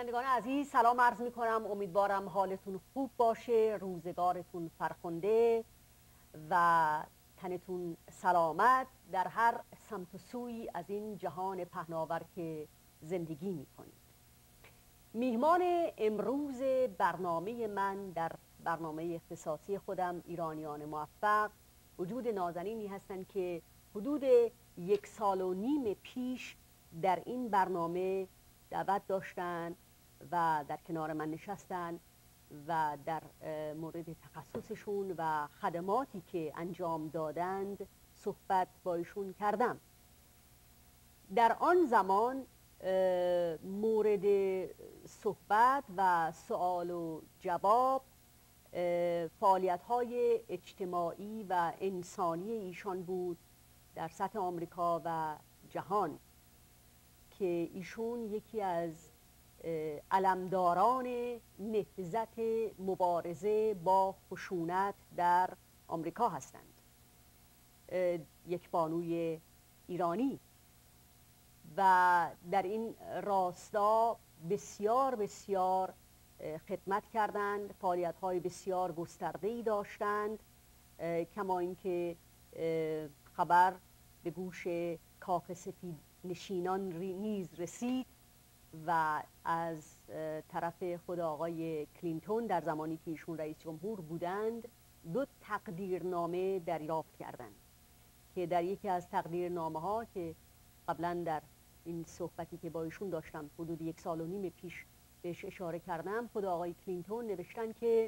بینندگان عزیز سلام عرض می کنم. امیدوارم حالتون خوب باشه، روزگارتون فرخنده و تنتون سلامت در هر سمت و سوی از این جهان پهناور که زندگی می کنید. میهمان امروز برنامه من در برنامه اختصاصی خودم ایرانیان موفق وجود نازنینی هستند که حدود 1.5 سال پیش در این برنامه دعوت داشتن و در کنار من نشستن و در مورد تخصصشون و خدماتی که انجام دادند صحبت با ایشون کردم. در آن زمان مورد صحبت و سوال و جواب فعالیت‌های اجتماعی و انسانی ایشان بود در سطح آمریکا و جهان که ایشون یکی از علمداران نهضت مبارزه با خشونت در آمریکا هستند. یک بانوی ایرانی و در این راستا بسیار خدمت کردند، فعالیت‌های بسیار گسترده‌ای داشتند، کما اینکه خبر به گوش کاخ سفید نشینان نیز رسید و از طرف خود آقای کلینتون در زمانی که ایشون رئیس جمهور بودند 2 تقدیرنامه دریافت کردند که در یکی از تقدیرنامه‌ها که قبلا در این صحبتی که با ایشون داشتم حدود 1.5 سال پیش بهش اشاره کردم، خود آقای کلینتون نوشتن که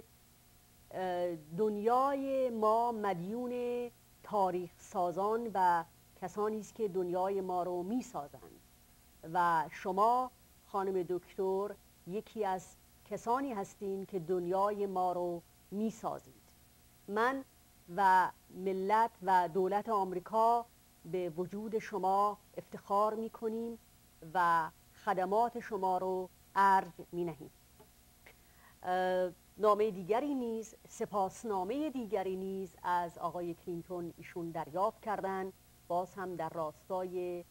دنیای ما مدیون تاریخ سازان و کسانی است که دنیای ما رو می سازند و شما خانم دکتر یکی از کسانی هستین که دنیای ما رو می سازید. من و ملت و دولت آمریکا به وجود شما افتخار می کنیم و خدمات شما رو ارج می نهیم. نامه دیگری نیز، سپاسنامه دیگری نیز از آقای کلینتون ایشون دریافت کردند، باز هم در راستای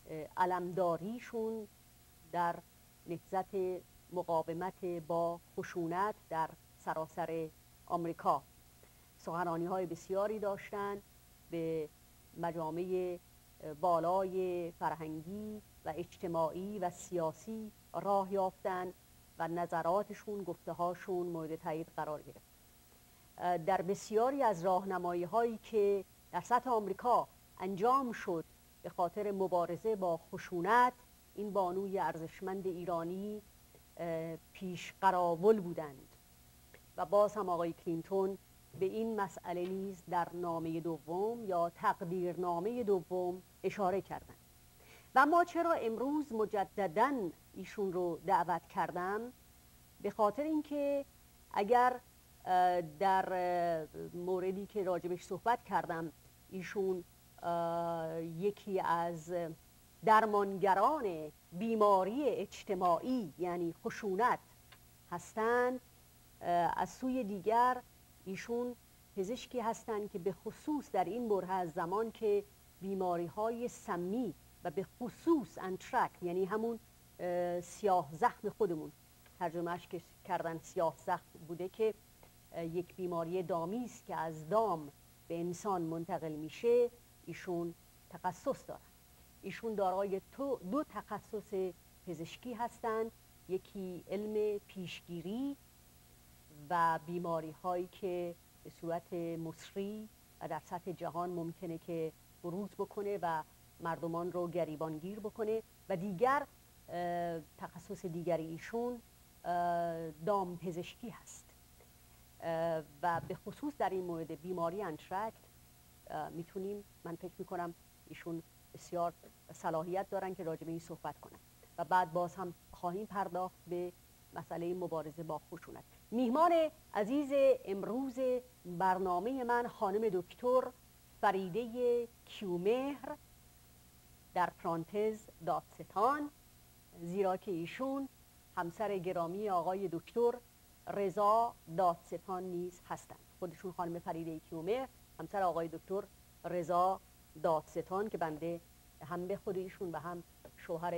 علمداریشون در نهضت مقاومت با خشونت در سراسر آمریکا. سخنرانی های بسیاری داشتند، به مجامع بالای فرهنگی و اجتماعی و سیاسی راه یافتند و نظراتشون، گفته‌هاشون مورد تایید قرار گرفت. در بسیاری از راهنمایی هایی که در سطح آمریکا انجام شد به خاطر مبارزه با خشونت، این بانوی ارزشمند ایرانی پیش قراول بودند و باز هم آقای کلینتون به این مسئله نیز در نامه دوم یا تقدیرنامه دوم اشاره کردند. و ما چرا امروز مجدداً ایشون رو دعوت کردم؟ به خاطر اینکه اگر در موردی که راجبش صحبت کردم ایشون یکی از درمانگران بیماری اجتماعی یعنی خشونت هستند، از سوی دیگر ایشون پزشکی هستند که به خصوص در این بره از زمان که بیماری‌های سمی و به خصوص انترک یعنی همون سیاه زخم خودمون، ترجمهش کردن سیاه زخم بوده که یک بیماری دامی است که از دام به انسان منتقل میشه، ایشون تخصص دارن. ایشون دارای 2 تخصص پزشکی هستند، یکی علم پیشگیری و بیماری هایی که به صورت مصری و در سطح جهان ممکنه که بروز بکنه و مردمان رو گریبانگیر بکنه، و دیگر تخصص دیگری ایشون دام پزشکی هست و به خصوص در این مورد بیماری انترکت میتونیم، من فکر میکنم ایشون بسیار صلاحیت دارن که راجع به این صحبت کنن و بعد باز هم خواهیم پرداخت به مسئله مبارزه با خشونت. میهمان عزیز امروز برنامه من خانم دکتر فریده کیومهر در پرانتز دادستان، زیرا که ایشون همسر گرامی آقای دکتر رضا دادستان نیز هستند. خودشون خانم فریده کیومهر همسر آقای دکتر رضا دادستان که بنده هم به خود ایشون و هم شوهر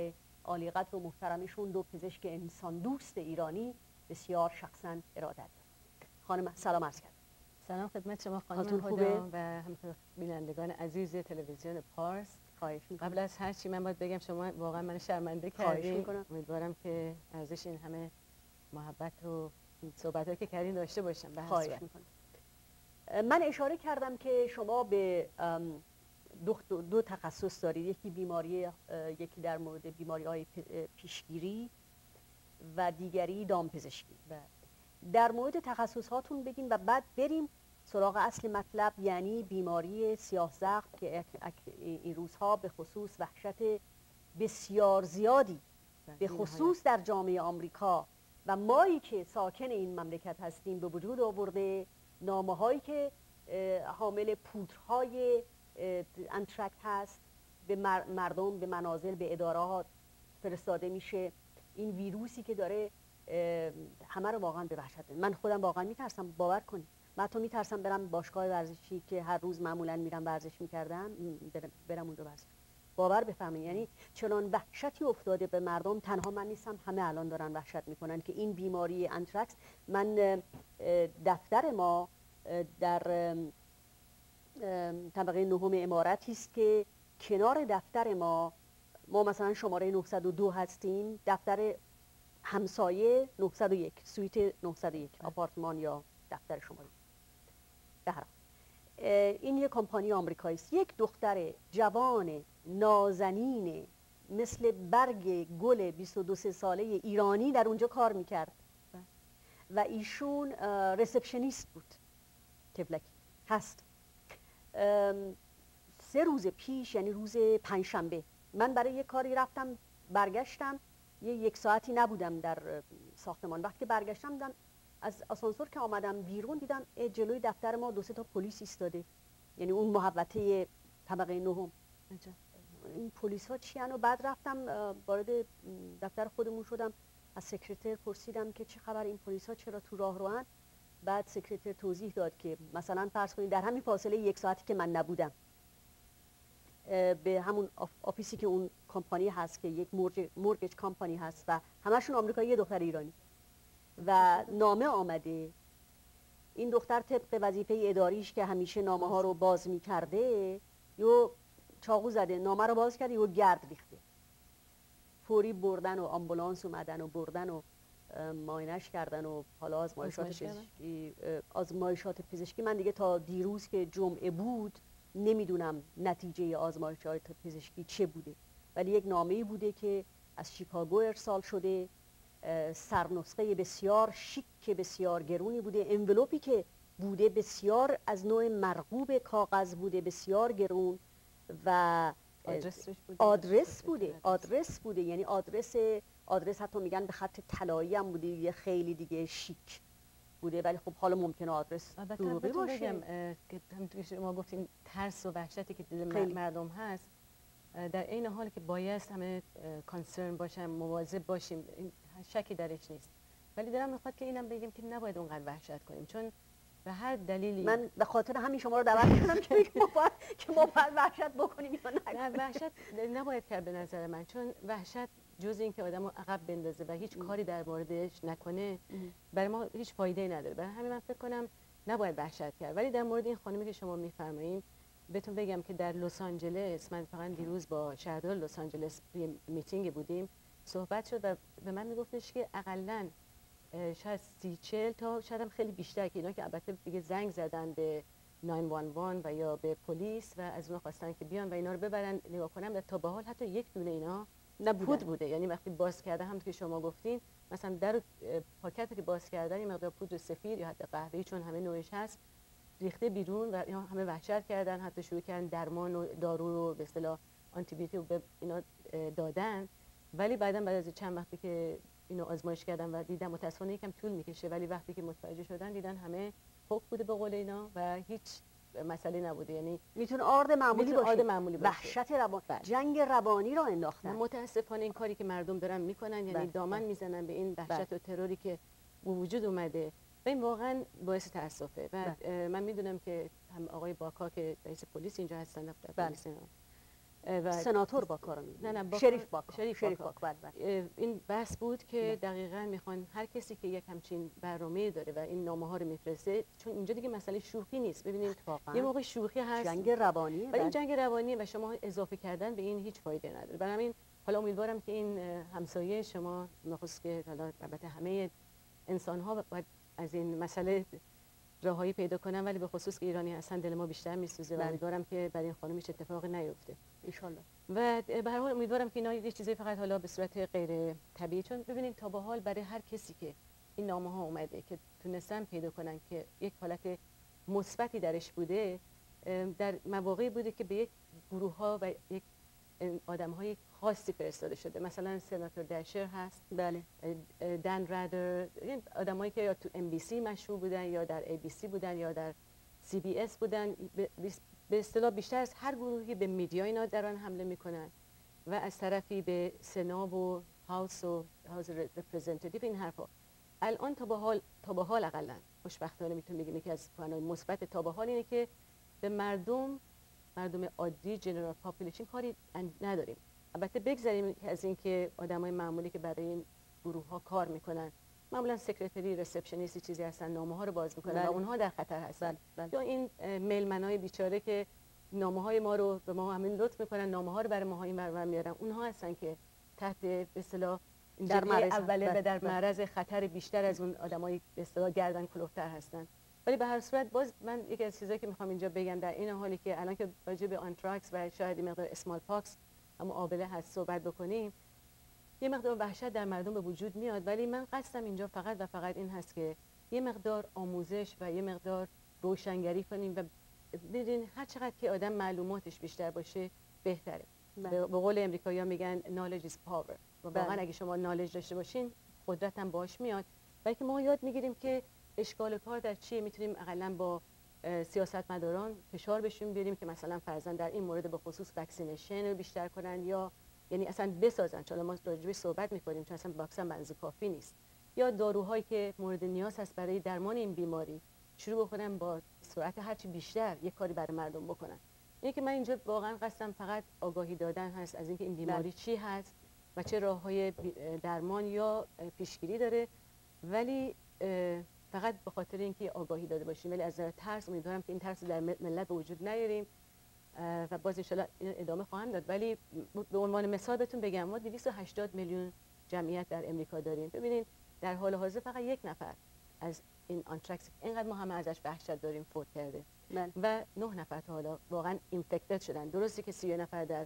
عالیقدر و محترمشون، دو پزشک انسان دوست ایرانی، بسیار شخصا ارادت دارم. خانم سلام عرض کردم. سلام خدمت شما خانم حالتون خوبه؟ هدی و همینطور بینندگان عزیز تلویزیون پارس. خواهش می‌کنم. قبل از هر چی من باید بگم شما واقعا من شرمنده خواهش کردین. می‌کنم. امیدوارم که ارزش این همه محبت و صحبت‌هایی که کردین داشته باشم. به هر خواهش صورت. می‌کنم. من اشاره کردم که شما به دو تخصص دارید، یکی در مورد بیماری‌های پیشگیری و دیگری دامپزشکی. در مورد تخصصاتون بگین و بعد بریم سراغ اصل مطلب، یعنی بیماری سیاه زخم که این روزها به خصوص وحشت بسیار زیادی به خصوص در جامعه آمریکا و مایی که ساکن این مملکت هستیم به وجود آورده. نامه‌هایی که حامل پودرهای انترکت هست به مردم، به منازل، به ادارات فرستاده میشه. این ویروسی که داره همه رو واقعا به وحشت می‌ندازه. من خودم واقعا میترسم، باور کنید. من حتی میترسم برم باشگاه ورزشی که هر روز معمولا میرم ورزش میکردم، برم اونجا ورزش. باور بفهمید، یعنی چنان وحشتی افتاده به مردم. تنها من نیستم، همه الان دارن وحشت میکنن که این بیماری انترکس. من دفتر ما در طبقه نهم عمارتی است که کنار دفتر ما مثلا شماره 902 هستیم، دفتر همسایه 901، سویت 901 آپارتمان یا دفتر شماره. به هر این یک کمپانی آمریکایی است. یک دختر جوان نازنین مثل برگ گل 22 ساله ایرانی در اونجا کار میکرد و ایشون ریسپشنیست بود. تفلکی هست. 3 روز پیش، یعنی روز پنجشنبه، من برای یک کاری رفتم، برگشتم، یک ساعتی نبودم در ساختمان. وقتی برگشتم دیدم از آسانسور که آمدم بیرون، دیدم جلوی دفتر ما 2-3 تا پلیس ایستاده، یعنی اون محوطه طبقه نهم. این پلیس ها چی ان؟ و بعد رفتم وارد دفتر خودمون شدم، از سکرتر پرسیدم که چه خبر، این پلیس ها چرا تو راه روان؟ بعد سکرتر توضیح داد که مثلا فرض کنید در همین فاصله 1 ساعتی که من نبودم به همون آفیسی که اون کمپانی هست که یک مورگیج کمپانی هست و همشون آمریکایی، یه دختر ایرانی و نامه آمده. این دختر طبق وظیفه اداریش که همیشه نامه ها رو باز می کرده، یو چاقو زده، نامه رو باز کرده، یو گرد ریخته. فوری بردن و آمبولانس اومدن و بردن و معاینش کردن و حالا آزمایشات پزشکی. من دیگه تا دیروز که جمعه بود نمیدونم نتیجه آزمایشات پزشکی چه بوده، ولی یک نامه‌ای بوده که از شیکاگو ارسال شده، سرنسخه بسیار شیک، بسیار گرونی بوده، انولوپی که بوده بسیار از نوع مرغوب کاغذ بوده، بسیار گرون، و آدرس بوده، یعنی آدرس حتی میگن به خط طلایی هم بوده، یه خیلی دیگه شیک بوده. ولی خب حالا ممکنه آدرس دروغی باشه. بگم که همونطور که شما گفتین ترس و وحشتی که دل مردم هست، در این حال که باید همه کانسرن باشن، مواظب باشیم، این شکی درش نیست، ولی دارم میخواد که اینم بگیم که نباید اونقدر وحشت کنیم، چون به هر دلیلی من به خاطر همین شما رو دعوت می‌کنم که ما باید وحشت بکنیم یا نه. وحشت نباید کرد به نظر من، چون وحشت جز این که آدمو عقب بندازه و هیچ کاری در موردش نکنه برای ما هیچ فایده‌ای نداره. برای همین من فکر کنم نباید وحشت کرد. ولی در مورد این خانمی که شما می‌فرمایید بهتون بگم که در لس آنجلس، من فقط دیروز با شهردار لس آنجلس میتینگ بودیم، صحبت شد و به من میگفتش که حداقل شاید 30-40 تا شاید هم خیلی بیشتر، که اینا که البته دیگه زنگ زدن به 911 و یا به پلیس و از اونها خواستن که بیان و اینا رو ببرن نگاه کنن، و تا به حال حتی یک دونه اینا پود بوده. یعنی وقتی باز کردن، همونطور که شما گفتین، مثلا در پاکت که باز کردن این مقدار پودر سفید یا حتی قهوه‌ای، چون همه نوعش هست، ریخته بیرون و اینا همه وحشت کردن، حتی شروع کردن درمان و دارو رو به اصطلاح آنتی بیوتیک به اینا دادن. ولی بعد از چند وقتی که اینو آزمایش کردن و دیدن متاسفانه یکم طول میکشه، ولی وقتی که متوجه شدن دیدن همه خوب بوده به قول اینا و هیچ مسئله نبوده. یعنی میتونه آرد معمولی باشه. وحشت روان، جنگ روانی را انداختن. متاسفانه این کاری که مردم دارن میکنن، یعنی دامن میزنن به این وحشت و تروری که وجود اومده و این واقعا باعث تاسفه. و من میدونم که هم آقای باکا که رئیس پلیس اینجا هستن، سناتور با کار نه شریف با کار. این بحث بود که دقیقاً میخوان هر کسی که یک همچین برنامه داره و این نامه ها رو میفرسته، چون اینجا دیگه مسئله شوخی نیست. ببینید یه موقع شوخی هست، جنگ روانیه، و این جنگ روانیه و شما اضافه کردن به این هیچ فایده نداره. برای همین حالا امیدوارم که این همسایه شما نخست که حالا البته همه انسان ها باید از این مسئله راهایی پیدا کنن، ولی به خصوص که ایرانی هستن دل ما بیشتر میسوزه و امیدوارم که برای این خانم هیچ اتفاقی نیفته ان شاء الله. و به هر حال امیدوارم که اینا یه چیزی فقط حالا به صورت غیر طبیعی، چون ببینید تا به حال برای هر کسی که این نامه ها اومده که تونستن پیدا کنن که یک حالت مثبتی درش بوده، در مواقعی بوده که به یک گروه ها و یک آدم های خاصی فرستاده شده. مثلا سناتور دشر هست، بله، دن رادر، این آدمایی که یا تو MBC مشهور بودن یا در ABC بودن یا در CBS بودن، به اصطلاح بیشتر از هر گروهی به میدیا اینا دران حمله میکنن و از طرفی به سنا و هاوس و هاوس رپرزنتیتیو این حرفا. الان تا به حال اقلا خوشبختانه میتونم بگیم یکی از فنای مثبت تا به حال اینه که به مردم عادی جنرال پاپولیشن کاری نداریم. البته بگذاریم از اینکه آدمای معمولی که برای این گروه ها کار میکنن، معمولا سکرتری، ریسپشنیستی چیزی هستن، نامه ها رو باز میکنن و اونها در خطر هستن. یا این میلمنای بیچاره که نامه های ما رو به ما همین لطف میکنن، نامه ها رو برای ما این ور میارن، اونها هستن که تحت به اصطلاح در معرض اوله و در معرض خطر بیشتر از اون آدمای به اصطلاح گردن کلفتر هستن. ولی به هر صورت باز من یکی از چیزایی که میخوام اینجا بگم در این حالی که الان که راجع به آنتراکس و شاید مقدار اسمال پاکس اما آبله هست صحبت بکنیم، یه مقدار وحشت در مردم به وجود میاد، ولی من قصدم اینجا فقط و فقط این هست که یه مقدار آموزش و یه مقدار روشنگری کنیم و ببینید هر چقدر که آدم معلوماتش بیشتر باشه بهتره. به قول امریکایی‌ها میگن knowledge is power. و واقعا اگه شما نالج داشته باشین قدرت هم باش میاد. بلکه ما یاد میگیریم که اشکال کار در چیه، میتونیم اقلا با سیاستمداران فشار بهشون بیاریم که مثلا فرضاً در این مورد به خصوص واکسینیشن رو بیشتر کنن، یا یعنی اصلا بسازن، چون ما راجعش صحبت می‌کنیم چون اصلا واکسن منظور کافی نیست، یا داروهایی که مورد نیاز هست برای درمان این بیماری شروع بکنن با سرعت هرچی بیشتر یک کاری برای مردم بکنن. اینه که من اینجا واقعا قصدم فقط آگاهی دادن هست از اینکه این بیماری چی هست و چه راه‌های درمان یا پیشگیری داره، ولی فقط به خاطر اینکه آگاهی داده باشیم. ولی از نظر ترس امیدوارم که این ترس در ملت به وجود نیاریم و باز ان شاءالله ادامه خواهم داد. ولی به عنوان مثال بهتون بگم ما 280 میلیون جمعیت در امریکا داریم. ببینید در حال حاضر فقط یک نفر از این آنتراکس اینقدر ما همه ازش وحشت داریم فوت کرده و 9 نفر تا حالا واقعا اینفکتد شدن. درسته که 30 نفر در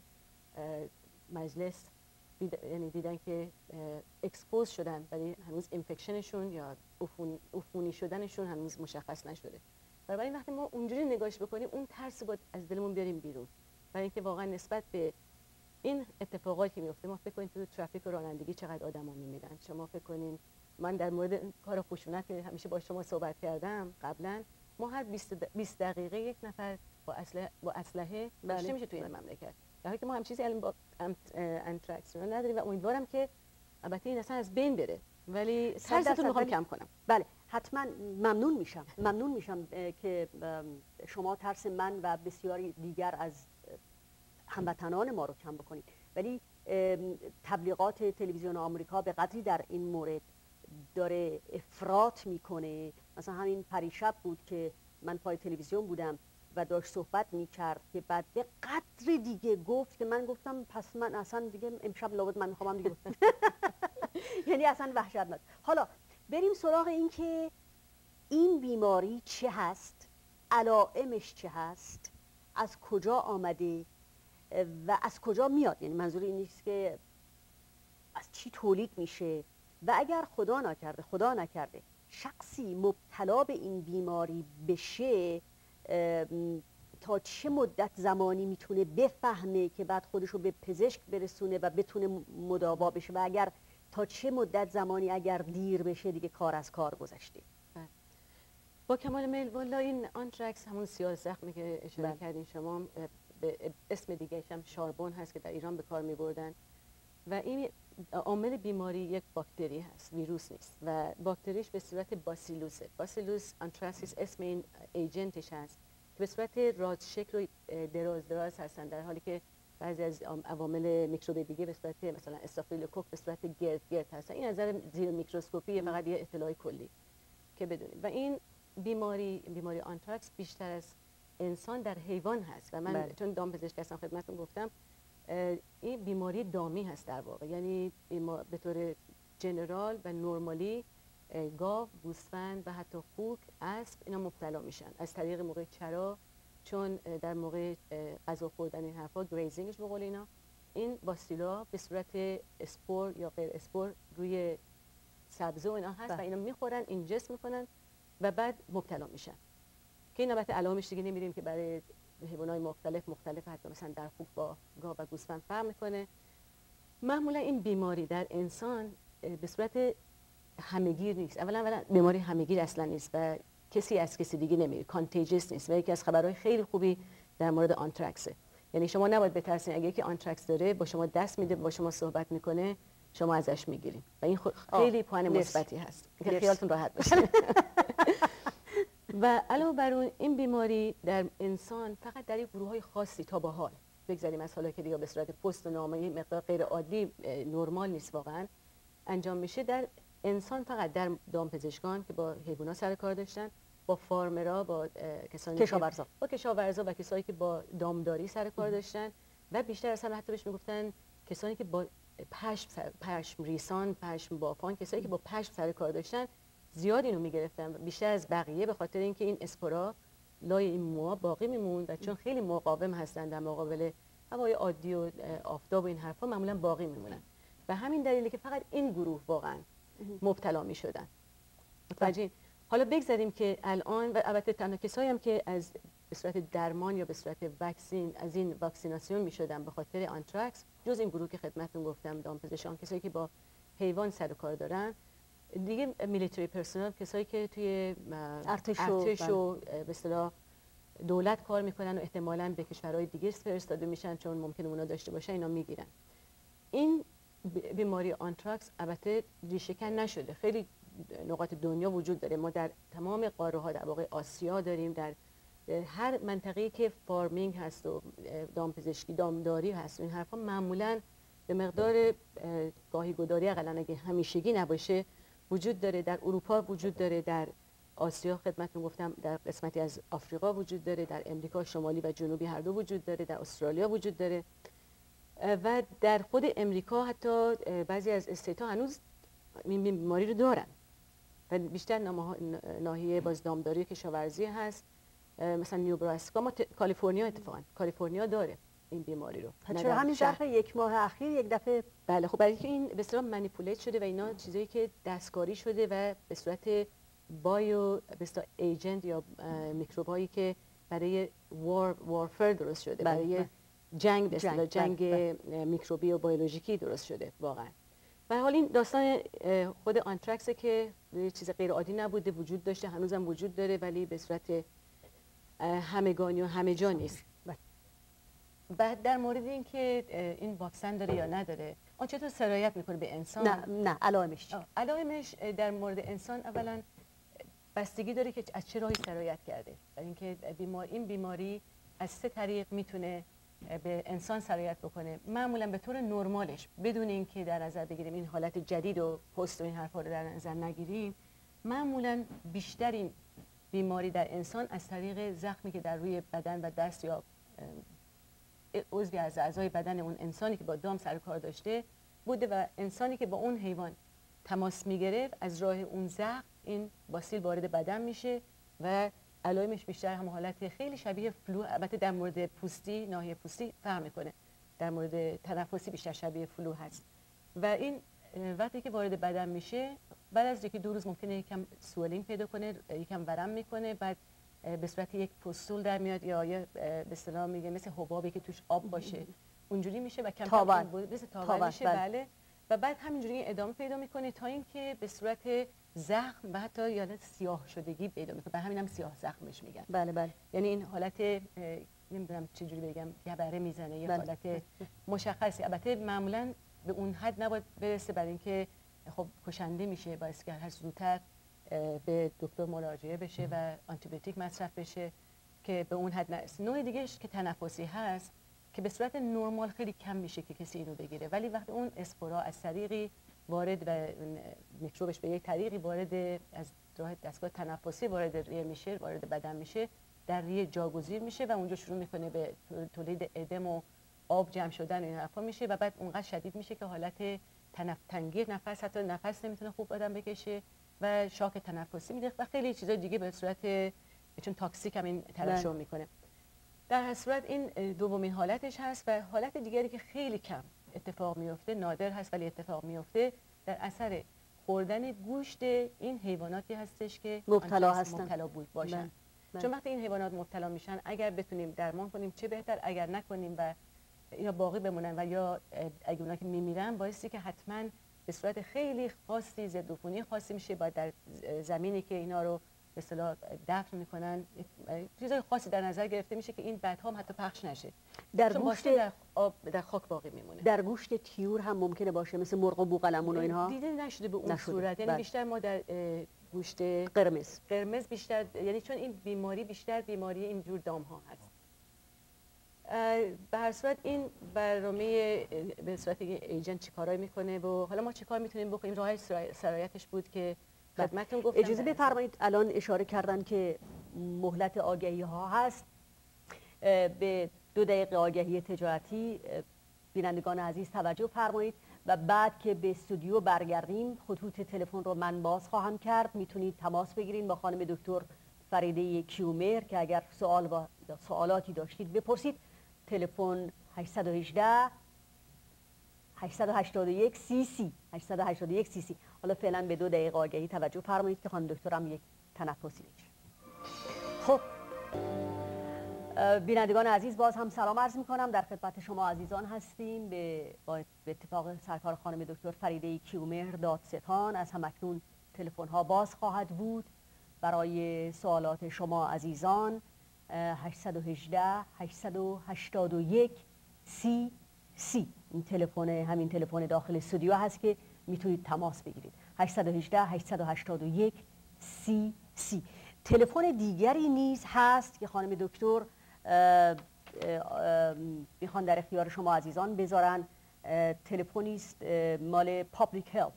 مجلس یعنی دیدن که اکسپوز شدن، ولی هنوز اینفکشنشون یا عفونی شدنشون هنوز مشخص نشده. برای وقتی ما اونجوری نگاهش بکنیم اون ترس باید از دلمون بیاریم بیرون، برای اینکه واقعا نسبت به این اتفاقاتی که میفته ما فکر کنیم تو ترافیک و رانندگی چقدر آدما میمیرن. شما فکر کنین من در مورد کار خشونت که همیشه با شما صحبت کردم قبلا، ما هر 20 دقیقه یک نفر با اسلحه کشته میشه توی این مملکت، در حالی که ما هم چیزی الان با انتراکس نداریم و امیدوارم که البته این اصلا از بین بره، ولی ترستون میخوام کم کنم. بله حتما ممنون میشم که شما ترس من و بسیاری دیگر از هموطنان ما رو کم بکنید. ولی تبلیغات تلویزیون آمریکا به قدری در این مورد داره افراط میکنه. مثلا همین پریشب بود که من پای تلویزیون بودم و داشت صحبت میکرد که بعد به قدری دیگه گفت که من گفتم پس من اصلا دیگه امشب لابد من میخوام دیگه یعنی اصلا وحشتناک. حالا بریم سراغ این که این بیماری چه هست، علائمش چه هست، از کجا آمده و از کجا میاد. یعنی منظور این نیست که از چی تولید میشه و اگر خدا نکرده شخصی مبتلا به این بیماری بشه تا چه مدت زمانی میتونه بفهمه که بعد خودشو به پزشک برسونه و بتونه مداوا بشه، و اگر تا چه مدت زمانی اگر دیر بشه دیگه کار از کار گذشته. با کمال میل والا این آنتراکس همون سیاه زخمی که اشاره کردین شما، به اسم دیگه هم شاربون هست که در ایران به کار می بردن و این عامل بیماری یک باکتری هست، ویروس نیست و باکتریش به صورت باسیلوسه. باسیلوس آنتراسیس اسم این ایجنتش هست که به صورت راز شکل و دراز هستن، در حالی که بعضی از عوامل میکروبی دیگه به صورت مثلا استافیلوکوک به صورت گرد هستن. این از نظر زیر میکروسکوپی فقط یه اطلاع کلی که بدونید. و این بیماری آنتراکس بیشتر از انسان در حیوان هست و من چون دامپزشک هستم خدمتتون گفتم این بیماری دامی هست در واقع، یعنی به طور جنرال و نرمالی گاو، گوسفند و حتی خوک، اسب اینا مبتلا میشن از طریق موقع چرا، چون در موقع غذا خوردن این حرفا گریزینگش به قول اینا، این باستیلا به صورت اسپور یا غیر اسپور روی سبزه و اینا هست و اینا میخورن، اینجست میکنن و بعد مبتلا میشن که این البته علائمش دیگه نمیریم که برای حیوانات مختلف حتی مثلا در خوک با گاو و گوسفند فرق میکنه. معمولا این بیماری در انسان به صورت همه‌گیر نیست. اولا بیماری همه‌گیر اصلا نیست و کسی از کسی دیگه نمیره، کانتیجس نیست و یکی از خبرهای خیلی خوبی در مورد آنتراکسه. یعنی شما نباید بترسین اگه یکی آنتراکس داره با شما دست میده، با شما صحبت میکنه، شما ازش میگیرین و این خیلی پوان مثبتی هست که خیالتون راحت باشه. و علاوه بر اون این بیماری در انسان فقط در گروه‌های خاصی تا به حال، بگذاریم از حالا که دیگه به صورت پست و نامه مقدار غیر عادی نرمال نیست واقعا انجام میشه در انسان، فقط در دامپزشکان که با حیوانات سر کار داشتن، با فارمرها، با کسانی کشاورزا و کسایی که با دامداری سر کار داشتن و بیشتر از همه حتی بهش میگفتن کسانی که با پشم ریسان، پشم بافان، کسایی که با پشم سر کار داشتن زیاد اینو میگرفتن بیشتر از بقیه، به خاطر اینکه این اسپورا لای این موها باقی میمون و چون خیلی مقاوم هستن در مقابل هوای عادی و آفتاب و این حرفا معمولا باقی میمونن و همین دلیلی که فقط این گروه واقعا مبتلا میشدن. متوجه؟ حالا بگذاریم که الان و البته تنها کسایی هم که از به صورت درمان یا به صورت واکسین از این واکسیناسیون میشدن به خاطر آنتراکس، جز این گروه که خدمتتون گفتم دامپزشکان، کسایی که با حیوان سر و کار دارن دیگه، میلیتری پرسونال، کسایی که توی ارتش و به اصطلاح دولت کار میکنن و احتمالاً به کشورهای دیگه فرستاده میشن چون ممکنه اونا داشته باشن، اینا میگیرن. این بیماری آنتراکس البته ریشه‌کن نشده، خیلی نقاط دنیا وجود داره. ما در تمام قاره‌ها، در واقع آسیا داریم، در هر منطقه‌ای که فارمینگ هست و دامپزشکی، دامداری هست، این حرفا معمولاً به مقدار گاهی گداری اقلا اگه همیشگی نباشه وجود داره. در اروپا وجود داره، در آسیا خدمتتون گفتم در قسمتی از آفریقا وجود داره، در امریکا شمالی و جنوبی هر دو وجود داره، در استرالیا وجود داره و در خود امریکا حتی بعضی از استیت‌ها هنوز این بیماری رو دارن و بیشتر ناحیه بازدامداری کشاورزی هست، مثلا نیوبراسکا، کالیفرنیا، اتفاقا کالیفرنیا داره این بیماری رو. چرا همین ظرف یک ماه اخیر یک دفعه؟ بله، خب برای اینکه این به اصطلاح منیپولیت شده و اینا چیزایی که دستکاری شده و به صورت بایو به اصطلاح ایجنت یا میکروبایی که برای وارفر درست شده، برای جنگ به اصطلاح جنگ میکروبی و بیولوژیکی درست شده واقعا. و حال این داستان خود آنتراکسه که چیز غیر عادی نبوده، وجود داشته، هنوزم وجود داره، ولی به صورت همگانی و همه جا نیست. بعد در مورد اینکه این واکسن داره یا نداره، اون چطور سرایت میکنه به انسان؟ نه علائمش علائمش در مورد انسان اولا بستگی داره که از چه راهی سرایت کرده. برای اینکه این بیماری از 3 طریق میتونه به انسان سرایت بکنه. معمولا به طور نرمالش بدون اینکه در نظر بگیریم این حالت جدید و پست و این حرفا رو در نظر نگیریم، معمولا بیشتر این بیماری در انسان از طریق زخمی که در روی بدن و دست یا عضوی از اعضای بدن اون انسانی که با دام سر کار داشته بوده و انسانی که با اون حیوان تماس میگرفت از راه اون زخم این باسیل وارد بدن میشه و علائمش بیشتر هم حالت خیلی شبیه فلو، البته در مورد پوستی، ناحیه پوستی فرق میکنه، در مورد تنفسی بیشتر شبیه فلو هست و این وقتی که وارد بدن میشه بعد از 1-2 روز ممکنه یکم سوالینگ پیدا کنه، یکم ورم میکنه، بعد به صورت یک پوستول در میاد یا به اصطلاح میگه مثل حبابی که توش آب باشه اونجوری میشه و کم کم مثل تاول میشه. بله. و بعد همینجوری ادامه پیدا میکنه تا اینکه به صورت زخم و حتی یادت سیاه شدگی پیدا میکنه، به همین هم سیاه زخمش میگن. بله. یعنی این حالت نمیدونم چجوری بگم، گبره میزنه، یه حالت مشخصی. البته معمولا به اون حد نباید برسه برای اینکه خب کشنده میشه، باعث که هر زودتر به دکتر مراجعه بشه و آنتی بیوتیک مصرف بشه که به اون حد نرسه. نوع دیگهش که تنفسی هست که به صورت نرمال خیلی کم میشه که کسی اینو بگیره، ولی وقتی اون اسپورا از طریقی وارد و میکروبش به یک طریقی وارد از راه دستگاه تنفسی وارد ریه میشه، وارد بدن میشه، در ریه جاگزیر میشه و اونجا شروع میکنه به تولید ادم و آب جمع شدن این حرفا میشه و بعد اونقدر شدید میشه که حالت تنگی نفس، حتی نفس نمیتونه خوب آدم بکشه و شاک تنفسی میده و خیلی چیزای دیگه به صورت چون تاکسیک هم این ترشح میکنه. در هر صورت این دومین حالتش هست و حالت دیگری که خیلی کم اتفاق میفته، نادر هست ولی اتفاق میفته، در اثر خوردن گوشت این حیواناتی هستش که مبتلا هستن، مبتلا باشن. چون وقتی این حیوانات مبتلا میشن اگر بتونیم درمان کنیم چه بهتر، اگر نکنیم و یا باقی بمونن و یا اگه اونا که میمیرن بایستی که حتما به صورت خیلی خاصی ضدعفونی خاصی میشه، باید در زمینی که اینا رو به اصطلاح دفن میکنن چیزای خاصی در نظر گرفته میشه که این بعدها هم حتی پخش نشه، در گوشت در خاک باقی میمونه. در گوشت طیور هم ممکنه باشه مثل مرغ و بوقلمون و اینها؟ دیده نشده به اون صورت، یعنی بیشتر ما در گوشت قرمز بیشتر، یعنی چون این بیماری بیشتر بیماری اینجور دام ها هست. به هر صورت این برنامه به صورت ایجنت چیکارایی میکنه و حالا ما چیکار میتونیم بکنیم؟ راه سرایتش بود که خدمتتون گفتم. اجازه بفرمایید، الان اشاره کردن که مهلت آگهی ها هست، به 2 دقیقه آگهی تجارتی بینندگان عزیز توجه فرمایید و بعد که به استودیو برگردیم خطوط تلفن رو من باز خواهم کرد، میتونید تماس بگیرید با خانم دکتر فریده کیومهر که اگر سوال و سوالاتی داشتید بپرسید. تلفن 818 881 30 881 30. حالا فعلا به 2 دقیقه آگهی توجه فرمایید که خانم دکترم یک تنفسی بگیره. خب بینندگان عزیز باز هم سلام عرض میکنم، در خدمت شما عزیزان هستیم. با اتفاق سرکار خانم دکتر فریده کیومهر دادستان از همکنون تلفن ها باز خواهد بود برای سوالات شما عزیزان. 818 881 30 این تلفن، همین تلفن داخل استودیو هست که میتونید تماس بگیرید. 818 881 30 تلفن دیگری نیز هست که خانم دکتر میخوان در اختیار شما عزیزان بذارن. تلفنی است مال پابلیک هلت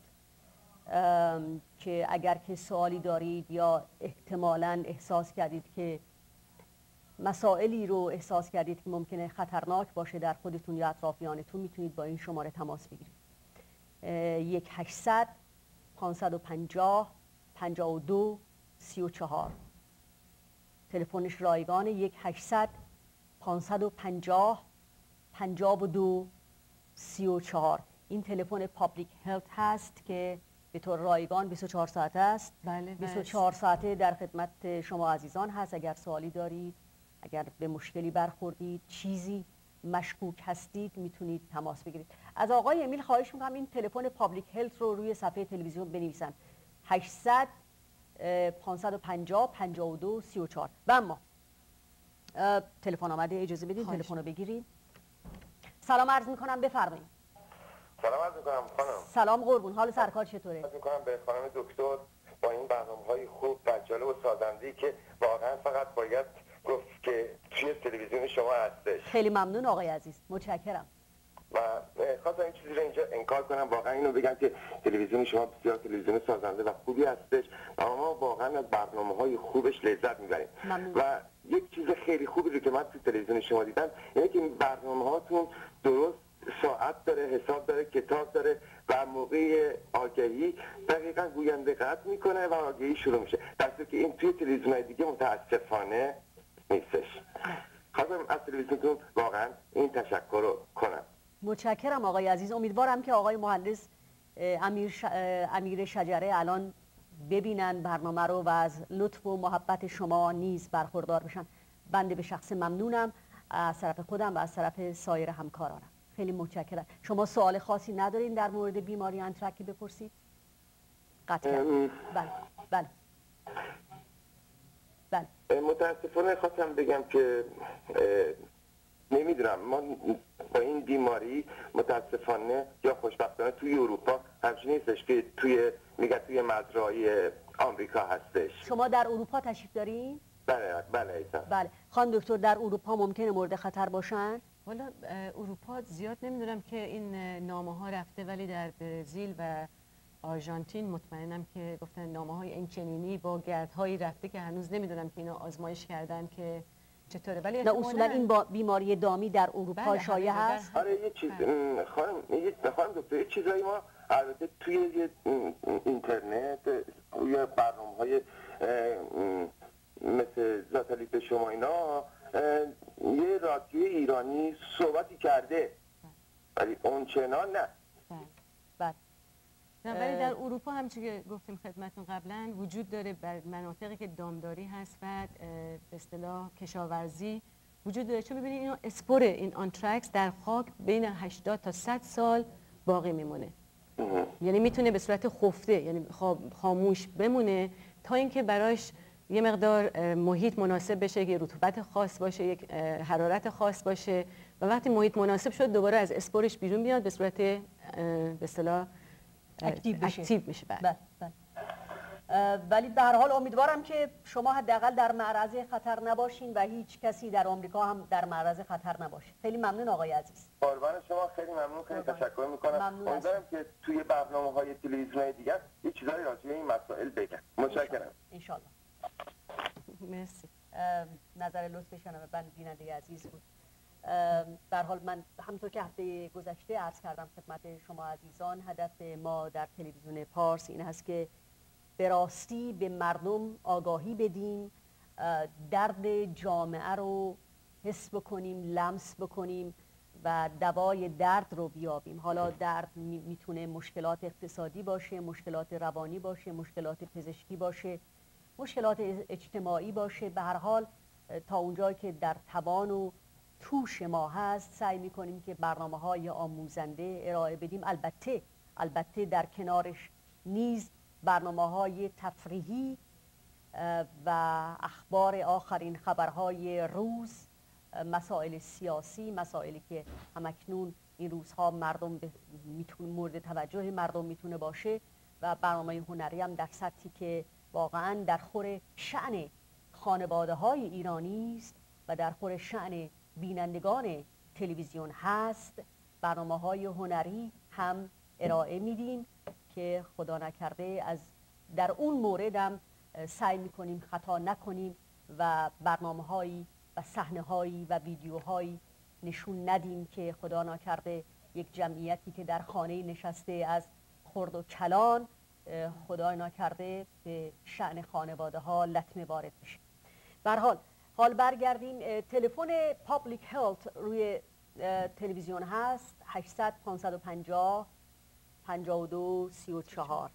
که اگر که سوالی دارید یا احتمالاً احساس کردید که مسائلی رو احساس کردید که ممکنه خطرناک باشه در خودتون یا اطرافیانتون، میتونید با این شماره تماس بگیرید. 1-800 550 52 34. تلفنش رایگان 1-800 550 52 34. این تلفن پابلیک هلت هست که به طور رایگان 24 ساعته است. بله 24 ساعته در خدمت شما عزیزان هست. اگر سوالی دارید، اگر به مشکلی برخوردید، چیزی مشکوک هستید، میتونید تماس بگیرید. از آقای امیل خواهش میکنم این تلفن پابلیک هلت رو روی صفحه تلویزیون بنویسن. 800 550 52 34. و اما تلفن آمده، اجازه بدین تلفن رو بگیرید. سلام عرض میکنم، بفرمایید. سلام عرض میکنم خانم. سلام قربون، حال سرکار چطوره؟ عرض میکنم به خانم دکتر با این برنامه‌های خوب و جالب و سازنده که واقعا فقط باید گفت که توی تلویزیون شما هستش. خیلی ممنون آقای عزیز، متشکرم. و خواستم این چیزی رو اینجا انکار کنم، واقعا اینو بگم که تلویزیون شما بسیار تلویزیون سازنده و خوبی هستش و ما واقعا از برنامه‌های خوبش لذت میبریم. و یک چیز خیلی خوبی رو که من توی تلویزیون شما دیدم اینه که برنامه‌هاتون درست ساعت داره، حساب داره، کتاب داره و موقع آگهی دقیقاً گوینده قطع میکنه و آگهی شروع میشه، در حالی که این توی تلویزیون‌های دیگه متاسفانه نیستش. خواستم از تلویزیونتون واقعا این تشکر رو کنم. متشکرم آقای عزیز. امیدوارم که آقای مهندس امیر شجره الان ببینن برنامه رو و از لطف و محبت شما نیز برخوردار بشن. بنده به شخص ممنونم از طرف خودم و از طرف سایر همکارانم. خیلی متشکرم. شما سوال خاصی ندارین در مورد بیماری انترکی بپرسید؟ قطعا. بله. متاسفانه خواستم بگم که نمیدونم، ما با این بیماری متاسفانه یا خوشبختانه توی اروپا همچین نیستش که توی مزرعه‌های آمریکا هستش. شما در اروپا تشریف دارین؟ بله. خانم دکتر در اروپا ممکنه مورد خطر باشن؟ والا اروپا زیاد نمیدونم که این نامه ها رفته، ولی در برزیل و آرژانتین مطمئنم که گفتن نامه های این چنینی با گردهایی رفته که هنوز نمیدونم که اینا آزمایش کردن که چطوره. ولی نه اصولا این بیماری دامی در اروپا شایع هست. آره یه چیز خانم دکتر، یه چیزایی ما البته توی اینترنت یا برنامه‌های مثل ساتلیت شما اینا یه رادیو ایرانی صحبتی کرده، ولی اون چنان نه. بله. ولی در اروپا همچون که گفتیم خدمتتون قبلا وجود داره، بر مناطقی که دامداری هست و به اصطلاح کشاورزی وجود داره. چون ببینید اینو اسپور این آنتراکس در خاک بین 80 تا 100 سال باقی میمونه. یعنی میتونه به صورت خفته، یعنی خاموش بمونه تا اینکه براش یه مقدار محیط مناسب بشه، یک رطوبت خاص باشه، یک حرارت خاص باشه و وقتی محیط مناسب شد دوباره از اسپورش بیرون بیاد به صورت به اصطلاح اکتیو میشه. بله. ولی به هر حال امیدوارم که شما حداقل در معرض خطر نباشین و هیچ کسی در آمریکا هم در معرض خطر نباشه. خیلی ممنون آقای عزیز. قربان شما، خیلی ممنون، خیلی تشکر میکنم. امیدوارم که توی برنامه‌های تلویزیونی دیگر یه چیزایی راجع به این مسائل بگم. متشکرم. ان شاء الله. مرسی. نظر لطفشون به بیننده عزیز بود. در حال من همونطور که هفته گذشته عرض کردم خدمت شما عزیزان، هدف ما در تلویزیون پارس این هست که به راستی به مردم آگاهی بدیم، درد جامعه رو حس بکنیم، لمس بکنیم و دوای درد رو بیابیم. حالا درد میتونه مشکلات اقتصادی باشه، مشکلات روانی باشه، مشکلات پزشکی باشه، مشکلات اجتماعی باشه. به هر حال تا اونجایی که در توان و توش ما هست سعی میکنیم که برنامه‌های آموزنده ارائه بدیم. البته در کنارش نیز برنامه‌های تفریحی و اخبار آخرین خبرهای روز، مسائل سیاسی، مسائلی که همکنون این روزها مردم میتونه مورد توجه مردم میتونه باشه، و برنامه هنری هم در سطحی که واقعا در خور شأن خانواده‌های ایرانی است و در خور شأن بینندگان تلویزیون هست. برنامه‌های هنری هم ارائه میدیم که خدا نکرده از در اون مورد هم سعی میکنیم خطا نکنیم و برنامه‌هایی و صحنه‌هایی و ویدیوهایی نشون ندیم که خدا نکرده یک جمعیتی که در خانه نشسته از خرد و کلان خدا نکرده به شأن خانواده ها لطمه وارد بشه. به هر حال برگردیم. تلفن پابلیک هلت روی تلویزیون هست 800 550 52 34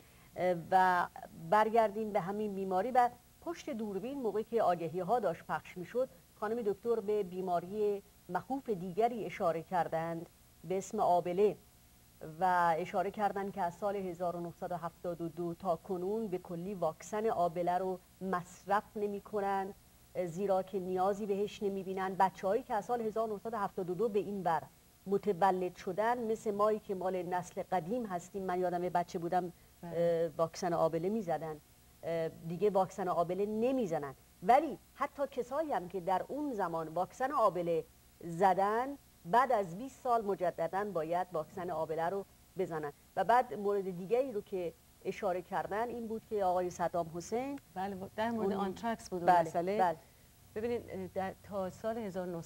و برگردیم به همین بیماری. و پشت دوربین موقعی که آگهی ها داشت پخش می شد خانم دکتر به بیماری مخوف دیگری اشاره کردند به اسم آبله و اشاره کردند که از سال 1972 تا کنون به کلی واکسن آبله رو مصرف نمی کنند زیرا که نیازی بهش نمی بینند. بچه‌هایی که از سال 1972 به این ور متولد شدن مثل مایی که مال نسل قدیم هستیم، من یادم بچه بودم واکسن آبله می زدن، دیگه واکسن آبله نمی زنن. ولی حتی کسایی هم که در اون زمان واکسن آبله زدن بعد از 20 سال مجددا باید واکسن آبله رو بزنن. و بعد مورد دیگه ای رو که اشاره کردن این بود که آقای صدام حسین در مورد آنتراکس بود مسئله. بله. ببینید تا سال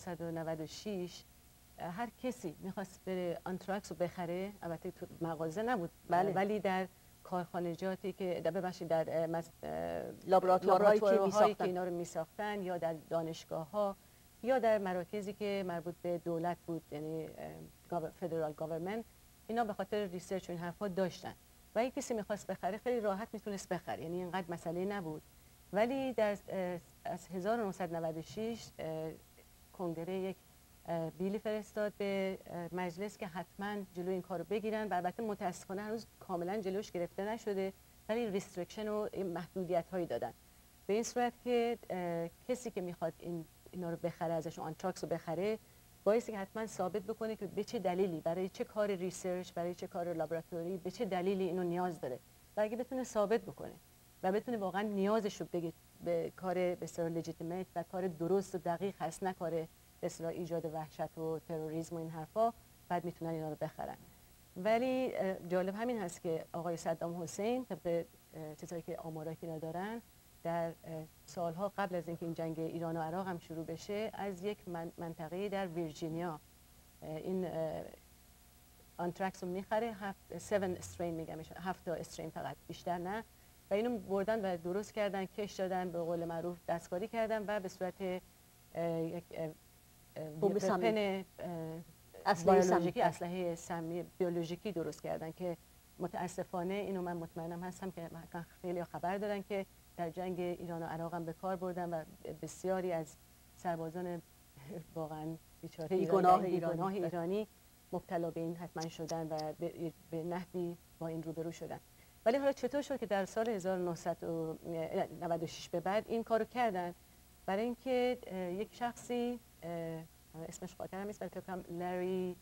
1996 هر کسی میخواست بره آنتراکس رو بخره، البته تو مغازه نبود، ولی در کارخانجاتی که ببخشید در لابراتوارهایی که اینا رو میساختن یا در دانشگاه ها یا در مراکزی که مربوط به دولت بود، یعنی فدرال گاورمنت، اینا به خاطر ریسرچ و این حرفا داشتن و اگه کسی میخواست بخره خیلی راحت میتونست بخره، یعنی اینقدر مسئله نبود. ولی از 1996 کنگره یک بیلی فرستاد به مجلس که حتما جلوی این کارو بگیرن و البته متاسفانه هنوز کاملا جلوش گرفته نشده، ولی ریستریکشن و محدودیت هایی دادن به این صورت که کسی که میخواد اینا رو بخره، ازش آنتراکس رو بخره، بایستی که حتما ثابت بکنه که به چه دلیلی، برای چه کار ریسرچ، برای چه کار لابراتوری، به چه دلیلی اینو نیاز داره. و اگه بتونه ثابت بکنه و بتونه واقعا نیازش رو بگه به کار به اصطلاح لجیتیمیت و کار درست و دقیق هست، نه کار به اصطلاح ایجاد وحشت و تروریسم و این حرفا، بعد میتونن اینا رو بخرن. ولی جالب همین هست که آقای صدام حسین طبق چیزایی که آمارایی که دارن در سالها قبل از اینکه این جنگ ایران و عراق هم شروع بشه، از یک منطقه در ویرجینیا این آنترکس رو میخره، 7 استرین میگم، 7 تا استرین فقط، بیشتر نه، و اینو بردن و درست کردن، کش دادن، به قول معروف دستکاری کردن و به صورت یک وپن بیولوژیکی، اسلحه سمی بیولوژیکی درست کردن که متاسفانه اینو من مطمئنم هستم که خیلی خبر دارن که در جنگ ایران و عراق هم به کار بردن و بسیاری از سربازان واقعا بیچاره ایرانی مبتلا به این حتما شدن و به نحوی با این روبرو شدن. ولی حالا چطور شد که در سال 1996 به بعد این کارو کردن؟ برای اینکه یک شخصی اسمش خاطرم نیست، ولی فکر کنم لری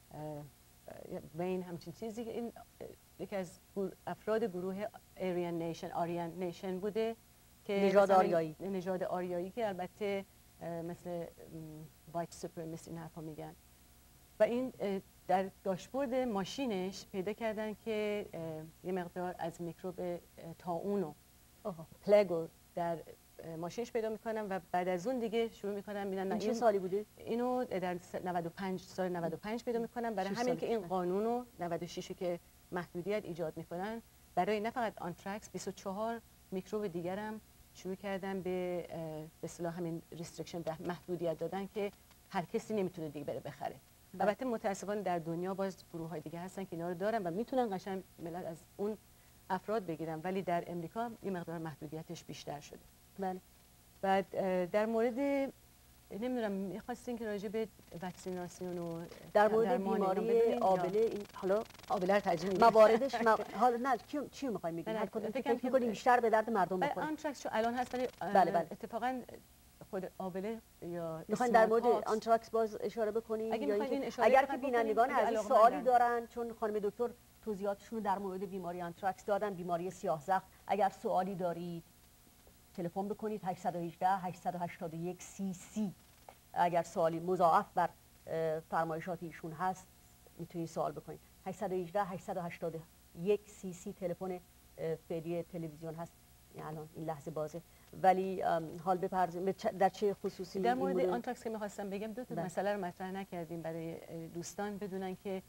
وین همچین چیزی، این یکی از افراد گروه آریان نیشن بوده که نژاد آریایی که البته مثل وایت سوپرمیست این حرفا میگن، و این در داشبورد ماشینش پیدا کردن که یه مقدار از میکروب طاعون و پلگو در ماشینش پیدا میکنن و بعد از اون دیگه شروع میکنن میدن. چه سالی بوده؟ اینو در 95 سال 95 پیدا میکنن، برای همین که این قانون رو 96 که محدودیت ایجاد میکنن برای نه فقط آنترکس، 24 میکروب دیگر هم شروع کردن به اصطلاح همین ریستریکشن، محدودیت دادن که هر کسی نمیتونه دیگه بره بخره. البته متاسفانه در دنیا باز گروه‌های دیگه هستن که اینا رو دارن و میتونن قشنگ ملت از اون افراد بگیرن، ولی در امریکا یه مقدار محدودیتش بیشتر شده. بله. بعد در مورد نمیدونم می‌خواستین که راجع به واکسیناسیون و در مورد بیماری آبله، این حالا آبله رو ترجیح مواردش حالا نه چی می‌خوایم بگیم؟ هر کدوم فکر می‌کنیم بیشتر به درد مردم بخوره. آنتراکس الان هست، ولی بله. اتفاقاً خود آبله یا میخواین در مورد آنتراکس باز اشاره بکنیم؟ اگر که بینندگان عزیز سوالی دارن، چون خانم دکتر توضیحاتشون رو در مورد بیماری آنتراکس دادن، بیماری سیاه زخم، اگر سوالی دارید تلفن بکنید 818 881 30 اگر سوالی مضاعف بر فرمایشات ایشون هست میتونید سوال بکنید. 818 881 30 تلفن فعلی تلویزیون هست، الان این لحظه بازه. ولی حال بپردازیم در چه خصوصی؟ در مورد آنتراکس که می‌خواستم بگم دو تا مسئله رو مطرح نکردیم برای دوستان بدونن که